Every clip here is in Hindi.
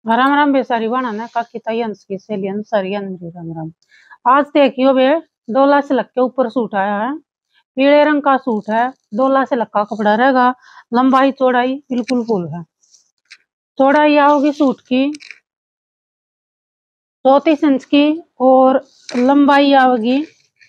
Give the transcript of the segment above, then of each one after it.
राम राम बेसारी बनाना काकी ताई अंश की सहेली अंसारी मेरी राम राम। आज देखियो बे, डोला से लग के ऊपर सूट आया है। पीले रंग का सूट है, डोला से लग का कपड़ा रहेगा। लंबाई चौड़ाई बिल्कुल फुल है। चौड़ाई आओगी सूट की 34 इंच की और लंबाई आओगी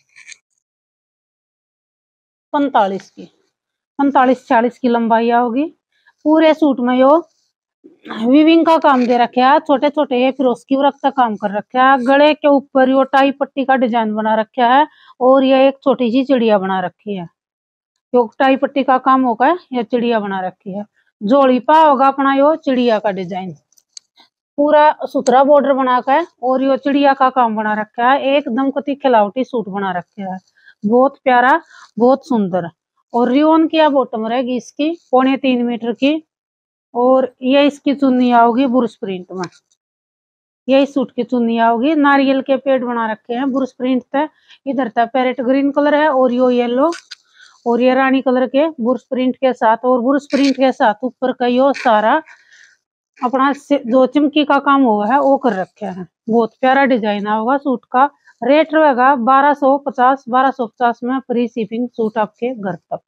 45 की। 45-40 की लंबाई आओगी। पूरे सूट में यो वीविंग का काम दे रखा है। छोटे छोटे ये फिरोस्की वर्क का काम कर रखा है। गले के ऊपर यो टाई पट्टी का डिजाइन बना रखा है और ये एक छोटी सी चिड़िया बना रखी है। यो टाई पट्टी का काम होगा, ये चिड़िया बना रखी है। जोड़ी पा होगा अपना यो चिड़िया का डिजाइन, पूरा सुथरा बॉर्डर बनाकर और यो चिड़िया का काम बना रखा है। एकदम कति खिलावटी सूट बना रखा है, बहुत प्यारा, बहुत सुंदर। और रियोन की बॉटम रहेगी इसकी 3.25 मीटर की। और ये इसकी चुन्नी आओगी बुरुश प्रिंट में। ये इस सूट की चुन्नी आओगी। नारियल के पेड़ बना रखे हैं बुरुश प्रिंट तक। इधर तक पैरेट ग्रीन कलर है और यो येलो और ये रानी कलर के बुरुश प्रिंट के साथ। और बुरुश प्रिंट के साथ ऊपर का यो सारा अपना जो चिमकी का काम हुआ है वो कर रखा है। बहुत प्यारा डिजाइन होगा सूट का। रेट रहेगा 1250 में फ्री शिपिंग सूट आपके घर तक।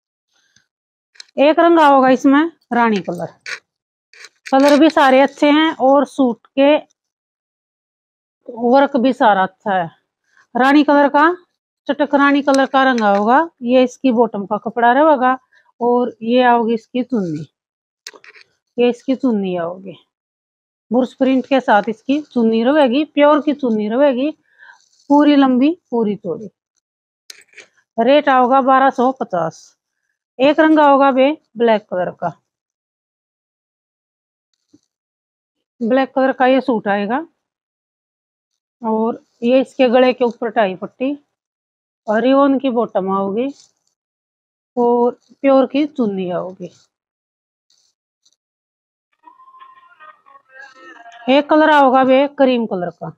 एक रंग होगा इसमें रानी कलर। कलर भी सारे अच्छे हैं और सूट के वर्क भी सारा अच्छा है। रानी कलर का, चटक रानी कलर का रंग होगा। ये इसकी बॉटम का कपड़ा रहेगा और ये आओगी इसकी चुन्नी। ये इसकी चुन्नी आओगी बुरुश प्रिंट के साथ। इसकी चुन्नी रहेगी, प्योर की चुन्नी रहेगी, पूरी लंबी पूरी चौड़ी। रेट आओगा 1250। एक रंग होगा वे ब्लैक कलर का। ब्लैक कलर का ये सूट आएगा और ये इसके गले के ऊपर टाई पट्टी और रियोन की बॉटम आओगी और प्योर की चुन्नी आओगी। एक कलर आओगा वे क्रीम कलर का।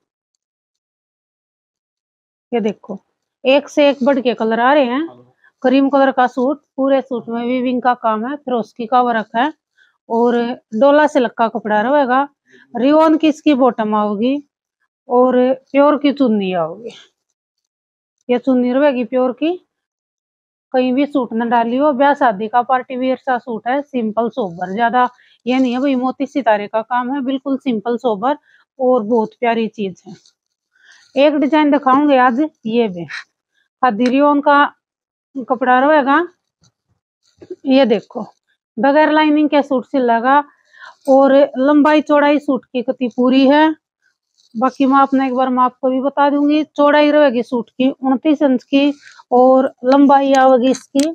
ये देखो, एक से एक बढ़ के कलर आ रहे हैं। क्रीम कलर का सूट, पूरे सूट में वीविंग का काम है, फिरोस्की का वर्क है और डोला से लक्का कपड़ा रहेगा। रियोन की इसकी बॉटम आओगी और प्योर की चुन्नी आओगी। ये चुन्नी रहेगी प्योर की। कहीं भी सूट न डाली हो, ब्याह शादी का पार्टी वियर सा सूट है, सिंपल सोबर। ज्यादा ये नहीं है भाई मोती सितारे का काम है, बिल्कुल सिंपल सोबर और बहुत प्यारी चीज है। एक डिजाइन दिखाऊंगे आज, ये भी खादी रियोन का कपड़ा रहेगा। ये देखो, बगैर लाइनिंग के सूट सिलेगा और लंबाई चौड़ाई सूट की कति पूरी है। बाकी मैं आपने एक बार मैं आपको भी बता दूंगी। चौड़ाई रहेगी सूट की 29 इंच की और लंबाई आवेगी इसकी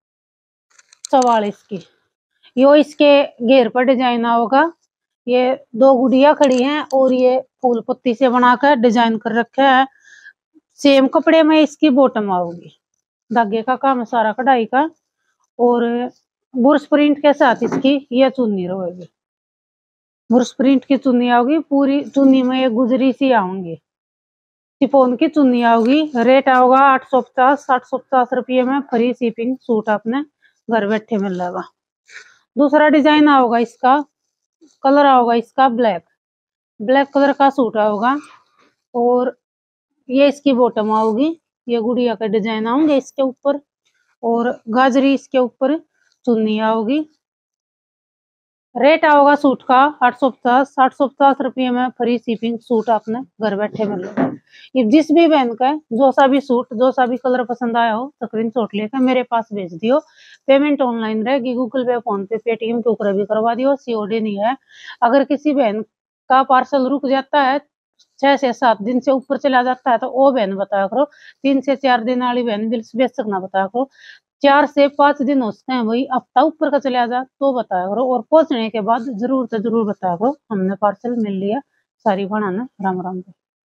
44 की। यो इसके घेर पर डिजाइन होगा। ये दो गुड़िया खड़ी हैं और ये फूल पत्ती से बनाकर डिजाइन कर रखा है। सेम कपड़े में इसकी बॉटम आओगी, धागे का काम है सारा कढ़ाई का और बुरुश प्रिंट के साथ इसकी ये चुन्नी रहेगी। बुरुश प्रिंट की चुन्नी आओगी, पूरी चुन्नी में ये गुजरी सी आऊंगी। शिफॉन की चुन्नी आओगी। रेट आओगा 850 रुपये में फ्री शिपिंग सूट अपने घर बैठे मिल जाएगा। दूसरा डिजाइन आओगा इसका, कलर आओगा इसका ब्लैक। ब्लैक कलर का सूट आओगा और ये इसकी बॉटम आओगी। ये गुड़िया का डिजाइन आऊंगे इसके ऊपर और गाजरी इसके ऊपर चुन्नी आओगी। रेट आओगा सूट का 850 रुपये में फ्री शिपिंग सूट अपने घर बैठे मिलेगा। ये जिस भी बहन का जो सा भी सूट, जो सा भी कलर पसंद आया हो, स्क्रीनशॉट लेकर मेरे पास भेज दियो। पेमेंट ऑनलाइन रहेगी, Google Pay, PhonePe, Paytm के ऊपर भी करवा दियो, सीओडी नहीं है। अगर किसी बहन का पार्सल रुक जाता है, 6 से 7 दिन से ऊपर चला जाता है, तो वो बहन बताया करो। 3 से 4 दिन वाली बहन बेच सकना बताया करो। 4 से 5 दिन हो सकते हैं वही हफ्ता ऊपर का चला जा तो बताया करो और पहुंचने के बाद जरूर से जरूर बताया करो हमने पार्सल मिल लिया। सारी बनाना राम राम।